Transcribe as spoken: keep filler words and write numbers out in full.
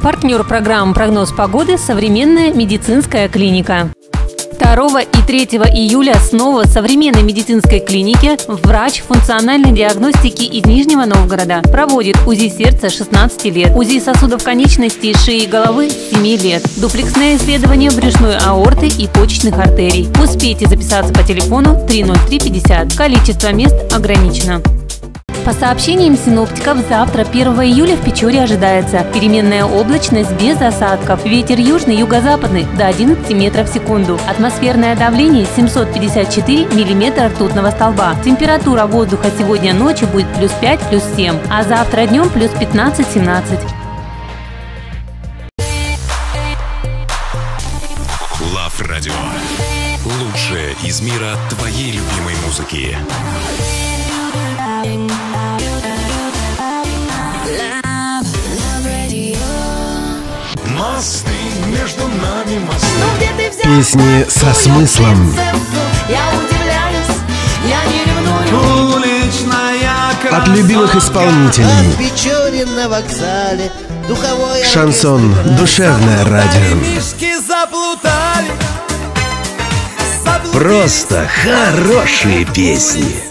Партнер программы «Прогноз погоды» – современная медицинская клиника. второго и третьего июля снова в современной медицинской клинике врач функциональной диагностики из Нижнего Новгорода проводит УЗИ сердца шестнадцати лет, УЗИ сосудов конечностей, шеи и головы семи лет, дуплексное исследование брюшной аорты и почечных артерий. Успейте записаться по телефону три ноль три пятьдесят. Количество мест ограничено. По сообщениям синоптиков, завтра, первого июля, в Печоре ожидается переменная облачность без осадков. Ветер южный, юго-западный до одиннадцати метров в секунду. Атмосферное давление семьсот пятьдесят четыре миллиметра ртутного столба. Температура воздуха сегодня ночью будет плюс пять, плюс семь, а завтра днем плюс пятнадцать-семнадцать. Лав Радио. Лучшее из мира твоей любимой музыки. Мосты между нами, мосты. Песни со смыслом. Я удивляюсь, я не ревную. Уличная красота. От любимых исполнителей. От Печоры на вокзале духовой Шансон, душевное радио. Мишки заплутали. Просто хорошие песни.